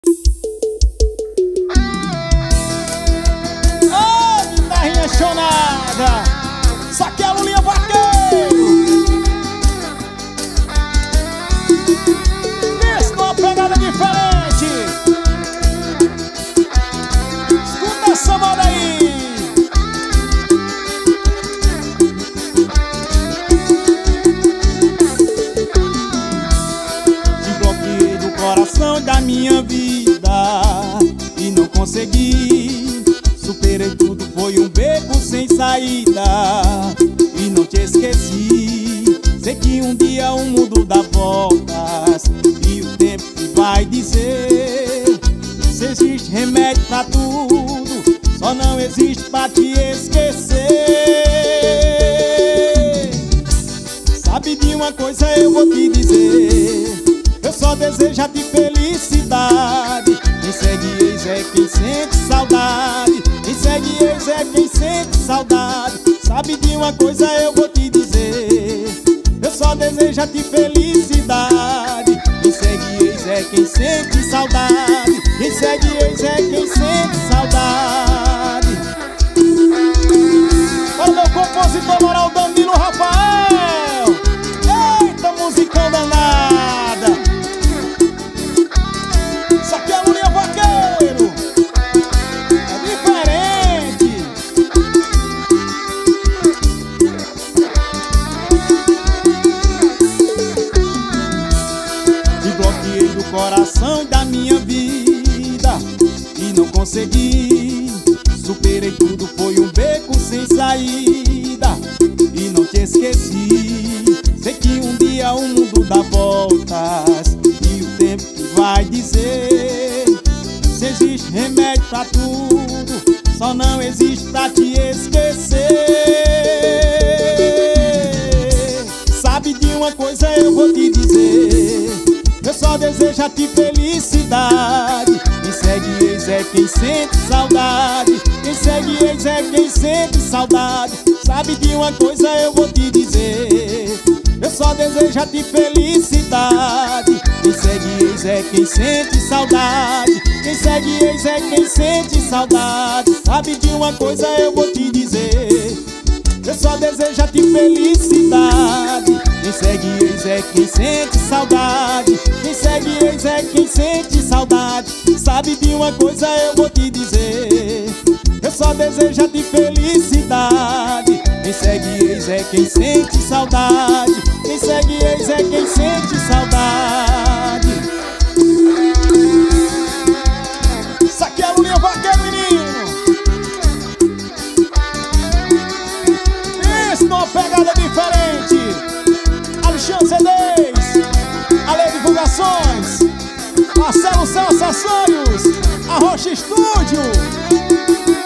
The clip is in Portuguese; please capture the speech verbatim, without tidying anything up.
Ô, guitarrinha chonada, saque a Lulinha Vaqueiro. Isso com uma pegada diferente. Escuta essa moda aí. Desbloqueei do coração da minha vida e não consegui. Superei tudo, foi um beco sem saída e não te esqueci. Sei que um dia o mundo dá voltas e o tempo que vai dizer se existe remédio pra tudo, só não existe pra te esquecer. Sabe de uma coisa eu vou te dizer, eu só desejo a ti felicidade. Quem segue ex é quem sente saudade, quem segue ex é quem sente saudade. Sabe de uma coisa eu vou te dizer, eu só desejo a ti felicidade. Quem segue ex é quem sente saudade, quem segue ex é quem sente saudade. Para o meu compositor moral Danilo Rafael, eita musicão danada. Isso aqui é a Lulinha Vaqueiro, é diferente. Desbloqueei do coração da minha vida e não consegui. Superei tudo, foi um beco sem saída e não te esqueci. Sei que um dia o mundo dá voltas e o tempo que vai dizer se existe remédio pra tudo, só não existe pra te esquecer. Sabe de uma coisa eu vou te dizer, eu só desejo a ti felicidade. Quem segue ex é quem sente saudade, quem segue ex é quem sente saudade. Sabe de uma coisa eu vou te dizer, eu só desejo a ti felicidade. Quem segue ex é quem sente saudade, quem segue ex é quem sente saudade. Sabe de uma coisa eu vou te dizer, eu só desejo a ti felicidade. Quem segue ex é quem sente saudade, quem segue ex é quem sente saudade. Sabe de uma coisa eu vou te dizer, eu só desejo a ti felicidade. Quem segue ex é quem sente saudade, quem segue ex é quem sente saudade. Isso aqui é a Lulinha Vaqueiro, menino. Isso numa pegada diferente. Alexandre C Ds, Ale Divulgações, Marcelo Celso Ações, a Rocha Estúdio.